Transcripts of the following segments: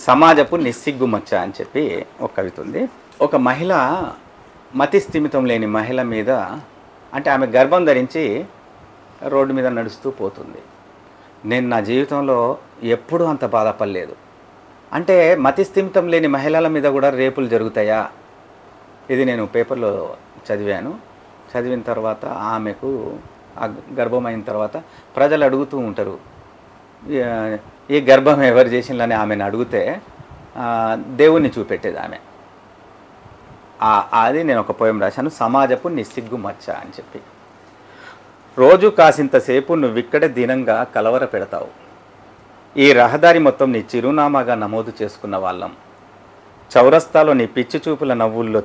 సమాజపు నిస్సిగ్గుమచ్చ అని చెప్పి ఒక కవిత ఉంది. ఒక మహిళ మతి స్థిమితం లేని మహిళ మీద, అంటే ఆమె గర్భం ధరించి రోడ్డు మీద నడుస్తూ పోతుంది. నేను నా జీవితంలో ఎప్పుడూ అంత బాధపడలేదు. అంటే మతి స్థిమితం లేని మహిళల మీద కూడా రేపులు జరుగుతాయా? ఇది నేను పేపర్లో చదివాను. చదివిన తర్వాత ఆమెకు గర్భమైన తర్వాత ప్రజలు అడుగుతూ ఉంటారు, ఈ గర్భం ఎవరు చేసిందని ఆమెను అడిగితే దేవుణ్ణి చూపెట్టేది ఆమె. అది నేను ఒక పోయం రాశాను, సమాజపు నిస్సిగ్గు మచ్చ అని చెప్పి. రోజు కాసింతసేపు నువ్విక్కడే దీనంగా కలవర పెడతావు. ఈ రహదారి మొత్తం నీ చిరునామాగా నమోదు చేసుకున్న వాళ్ళం. చౌరస్తాలో నీ పిచ్చి చూపుల నవ్వుల్లో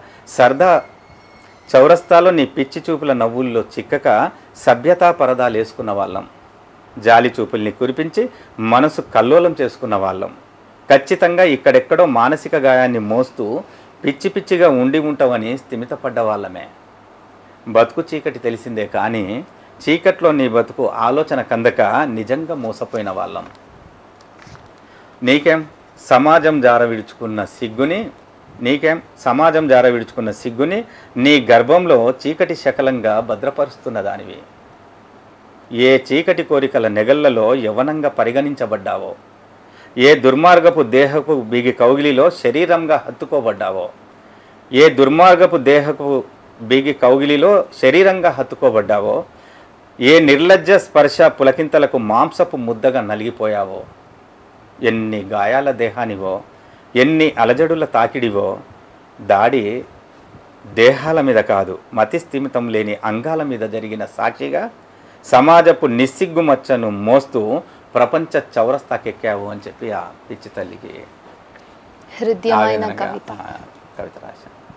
చిక్కక సభ్యతా పరదాలు వేసుకున్న వాళ్ళం. జాలి చూపుల్ని కురిపించి మనసు కల్లోలం చేసుకున్న వాళ్ళం. ఖచ్చితంగా ఇక్కడెక్కడో మానసిక గాయాన్ని మోస్తూ పిచ్చి పిచ్చిగా ఉండి ఉంటావని స్థిమితపడ్డ వాళ్ళమే. బతుకు చీకటి తెలిసిందే కానీ చీకట్లో నీ బతుకు ఆలోచన కందక నిజంగా మోసపోయిన వాళ్ళం. నీకేం సమాజం జార విడుచుకున్న సిగ్గుని నీ గర్భంలో చీకటి శకలంగా భద్రపరుస్తున్న దానివి. ఏ చీకటి కోరికల నెగళ్లలో యవనంగా పరిగణించబడ్డావో, ఏ దుర్మార్గపు దేహపు బిగి కౌగిలిలో శరీరంగా హత్తుకోబడ్డావో, ఏ నిర్లజ్జ స్పర్శ పులకింతలకు మాంసపు ముద్దగా నలిగిపోయావో, ఎన్ని గాయాల దేహానివో, ఎన్ని అలజడుల తాకిడివో. దాడి దేహాల మీద కాదు, మతి స్థిమితం లేని అంగాల మీద జరిగిన సాక్షిగా సమాజపు నిస్సిగ్గుమచ్చను మోస్తూ ప్రపంచ చౌరస్తాకెక్కావు అని చెప్పి ఆ పిచ్చి తల్లికి హృదయమైన కవిత రాశాను.